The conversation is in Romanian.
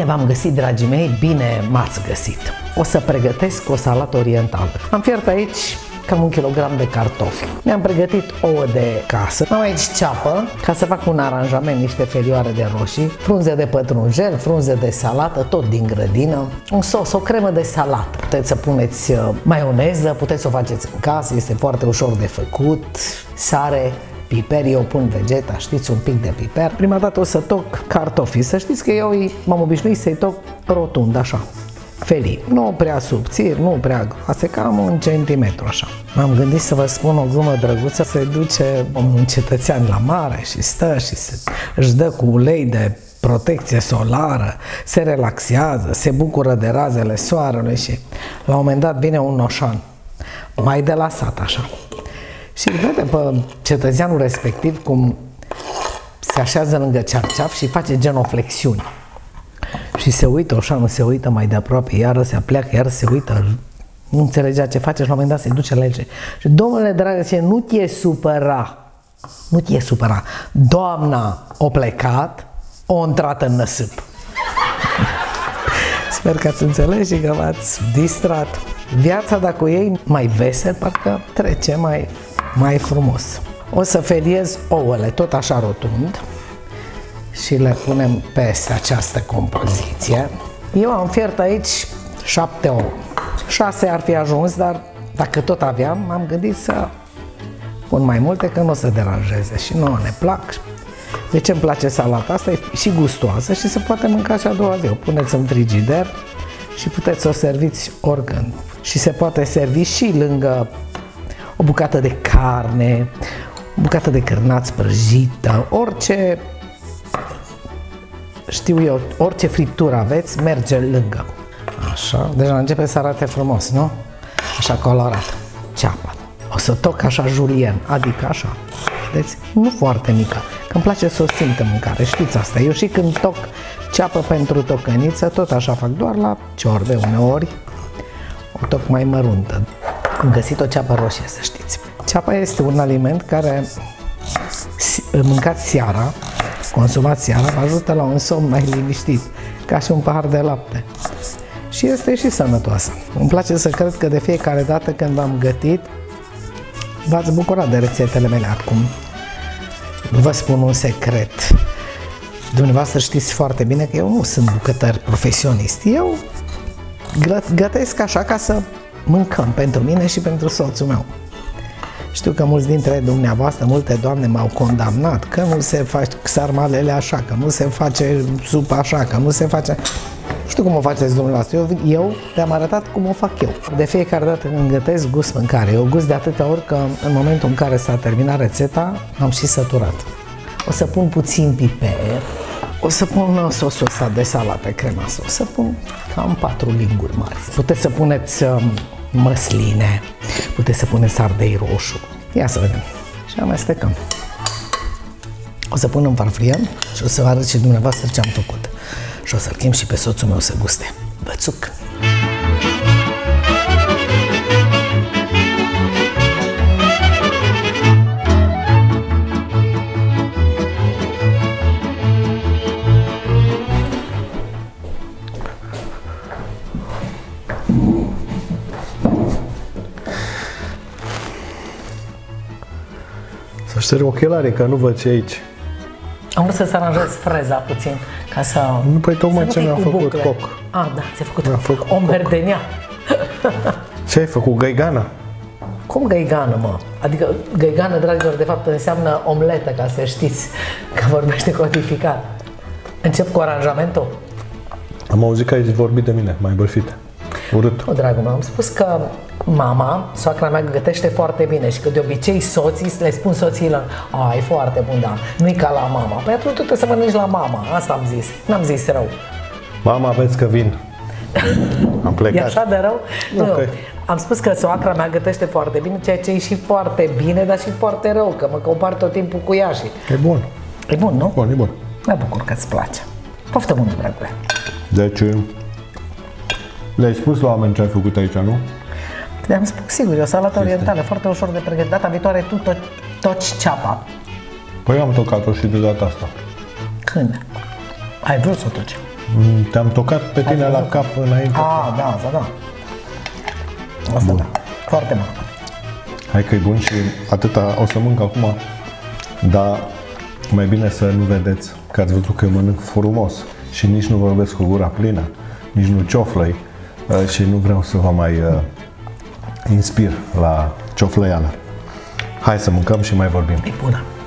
Bine v-am găsit, dragii mei, bine m-ați găsit. O să pregătesc o salată orientală. Am fiert aici cam 1 kg de cartofi. Mi-am pregătit ouă de casă. Am aici ceapă, ca să fac un aranjament, niște felioare de roșii, frunze de pătrunjel, frunze de salată, tot din grădină, un sos, o cremă de salată. Puteți să puneți maioneză, puteți să o faceți în casă, este foarte ușor de făcut, sare, piper, eu pun vegeta, știți, un pic de piper. Prima dată o să toc cartofii, să știți că eu m-am obișnuit să-i toc rotund, așa, felii, nu prea subțiri, nu prea groase, cam 1 centimetru, așa. M-am gândit să vă spun o glumă drăguță, se duce un cetățean la mare și stă și își dă cu ulei de protecție solară, se relaxează, se bucură de razele soarelui și la un moment dat vine un noșan, mai de la sat, așa. Și vede pe cetățeanul respectiv cum se așează lângă cearceaf și face genoflexiuni. Și se uită, oșanul se uită mai de aproape, iară se apleacă, iară se uită, nu înțelegea ce face și la un moment dat se duce la el și domnule dragă, nu te supăra, nu te supăra, doamna o plecat, o intrat în năsâp. Sper că ați înțeles și că v-ați distrat. Viața, dacă ei mai vesel, parcă trece mai frumos. O să feliez ouăle tot așa rotund și le punem peste această compoziție. Eu am fiert aici 7 ouă. 6 ar fi ajuns, dar dacă tot aveam, m-am gândit să pun mai multe, că nu o să deranjeze și nouă ne plac. De ce îmi place salata asta? E și gustoasă și se poate mânca și a doua zi. O puneți în frigider și puteți să o serviți oricând. Și se poate servi și lângă o bucată de carne, o bucată de cârnați prăjită, orice, știu eu, orice friptură aveți, merge lângă. Așa, deja începe să arate frumos, nu? Așa colorat. Ceapa. O să toc așa julien, adică așa, vedeți? Nu foarte mică, că îmi place să o simt în mâncare, știți asta. Eu și când toc ceapă pentru tocăniță, tot așa fac, doar la ciorbe uneori, o toc mai măruntă. Am găsit o ceapă roșie, să știți. Ceapa este un aliment care mâncați seara, consumați seara, vă ajută la un somn mai liniștit, ca și un pahar de lapte. Și este și sănătoasă. Îmi place să cred că de fiecare dată când v-am gătit, v-ați bucurat de rețetele mele acum. Vă spun un secret. Dumneavoastră știți foarte bine că eu nu sunt bucătar profesionist. Eu gătesc așa ca să mâncăm pentru mine și pentru soțul meu. Știu că mulți dintre multe doamne m-au condamnat că nu se face sarmalele așa, că nu se face supa așa, că nu se face... Știu cum o faceți dumneavoastră, eu te-am arătat cum o fac eu. De fiecare dată când gătesc gust mâncare, eu gust de atâtea ori că în momentul în care s-a terminat rețeta, am și săturat. O să pun puțin piper, o să pun sosul ăsta de salată cremoasă, o să pun cam 4 linguri mari. Puteți să puneți măsline, puteți să puneți ardei roșu. Ia să vedem. Și amestecăm. O să pun în farfurie și o să vă arăt și dumneavoastră ce am făcut. Și o să-l chem și pe soțul meu să guste. Bățuc! Să șterg ochelarii, că nu văd ce aici. Am vrut să se aranjez freza puțin, ca să... Nu, păi tocmai ce mi-a făcut coc. Ah, da, ți-a făcut o merdenea. Ce ai făcut? Găigană? Cum găigană, mă? Adică găigană, dragilor, de fapt înseamnă omletă, ca să știți că vorbește codificat. Încep cu aranjamentul? Am auzit că ai vorbit de mine, mai bârfit. Urât. O, dragul meu, am spus că mama, soacra mea, gătește foarte bine și că de obicei soții le spun soțiilor: "A, e foarte bun, da, nu-i ca la mama." Păi atunci tu trebuie să mănânci la mama, asta am zis, n-am zis rău. Mama, vezi că vin. Am plecat. E așa de rău? Okay. Am spus că soacra mea gătește foarte bine, ceea ce e și foarte bine, dar și foarte rău, că mă compar tot timpul cu ea și... E bun. E bun, nu? Bun, e bun. Mă bucur că îți place. Poftă bună, dragule. Deci, le-ai spus la oameni ce ai făcut aici, nu? Le-am spus, sigur, e o salată orientală, foarte ușor de pregătit. Data viitoare tu toci ceapa. Păi am tocat-o și de data asta. Când? Ai vrut să o toci? Te-am tocat pe tine la cap înainte. Ah, da, da. Asta da. Foarte bun. Hai că e bun și atâta o să mânc acum, dar mai bine să nu vedeți că ați văzut că eu mănânc frumos și nici nu vorbesc cu gura plină, nici nu cioflăi și nu vreau să vă mai inspir la cioflăială. Hai să mâncăm și mai vorbim. E bună.